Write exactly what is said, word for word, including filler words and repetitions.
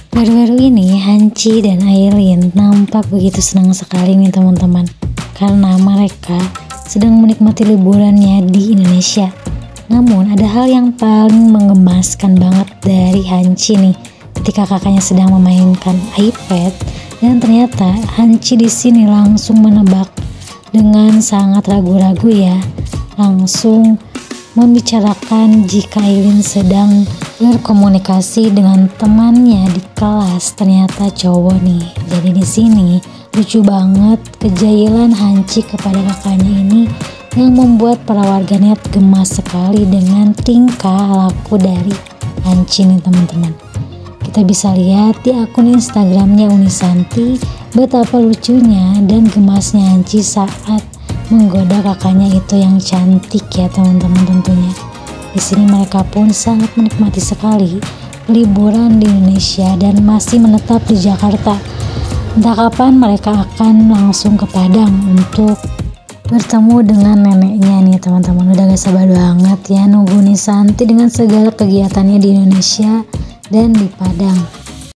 Baru-baru ini Hanci dan Aileen nampak begitu senang sekali nih teman-teman, karena mereka sedang menikmati liburannya di Indonesia. Namun ada hal yang paling menggemaskan banget dari Hanci nih, ketika kakaknya sedang memainkan iPad dan ternyata Hanci di sini langsung menebak dengan sangat ragu-ragu ya, langsung membicarakan jika Aileen sedang berkomunikasi dengan temannya di kelas, ternyata cowok nih. Jadi di sini lucu banget kejailan Hanci kepada kakaknya ini yang membuat para warganet gemas sekali dengan tingkah laku dari Hanci nih teman-teman. Kita bisa lihat di akun Instagramnya Unisanti betapa lucunya dan gemasnya Hanci saat menggoda kakaknya itu yang cantik ya teman-teman tentunya. Di sini mereka pun sangat menikmati sekali liburan di Indonesia dan masih menetap di Jakarta. Entah kapan mereka akan langsung ke Padang untuk bertemu dengan neneknya nih teman-teman. Udah gak sabar banget ya nunggu Unisanti dengan segala kegiatannya di Indonesia dan di Padang.